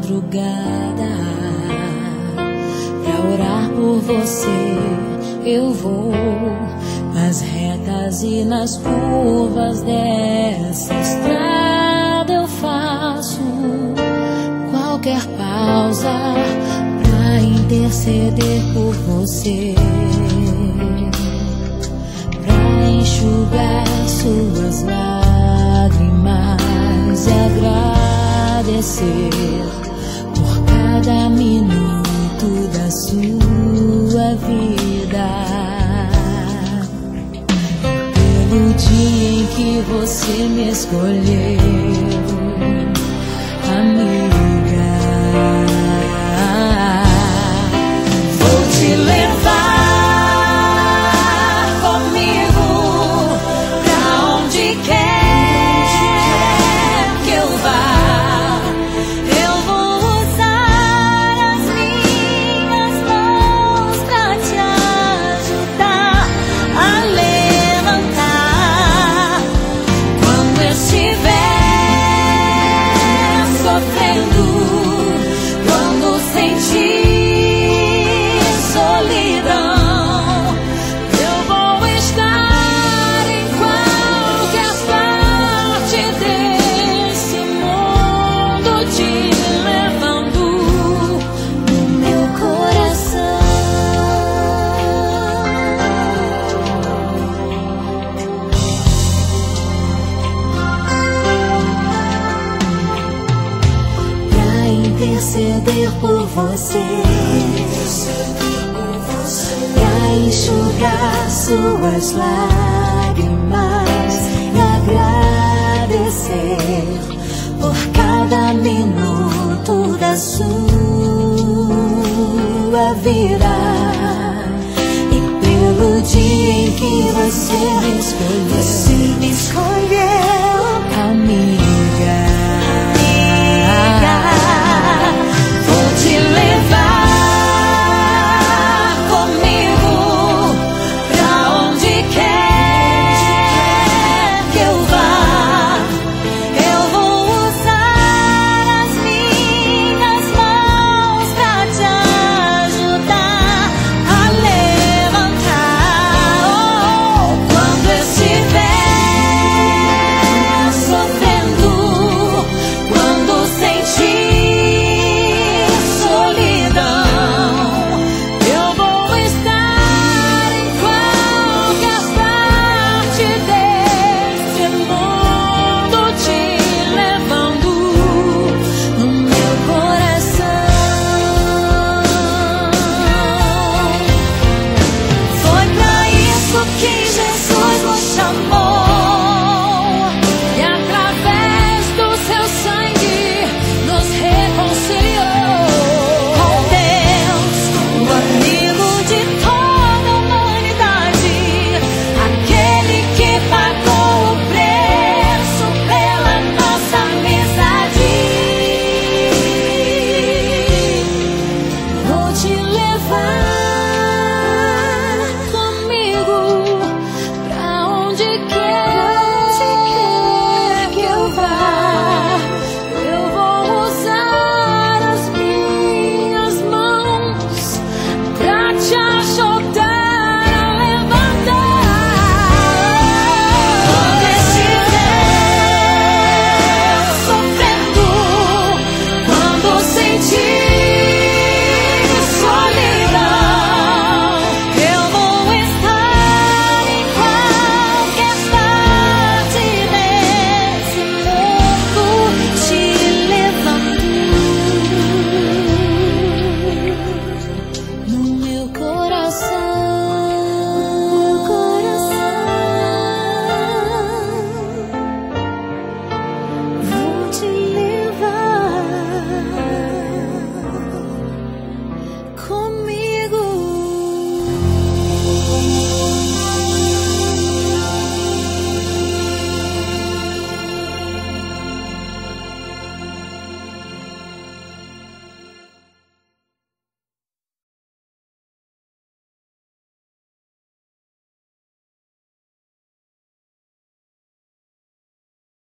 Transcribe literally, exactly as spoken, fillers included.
madrugada pra orar por você. Eu vou nas retas e nas curvas dessa estrada. Eu faço qualquer pausa pra interceder por você, pra enxugar suas lágrimas e agradecer por cada minuto da sua vida, pelo dia em que você me escolheu, amiga. Vou te levar comigo pra onde quer que eu vá. Eu vou usar as minhas mãos pra te ajudar a levantar quando estiver sofrendo, quando sentir solidão. Eu vou estar em qualquer parte desse mundo, te levando no meu coração. Pra interceder por você, pra enxugar suas lágrimas e agradecer por cada minuto da sua vida, e pelo dia em que você me escolheu. Você me escolheu.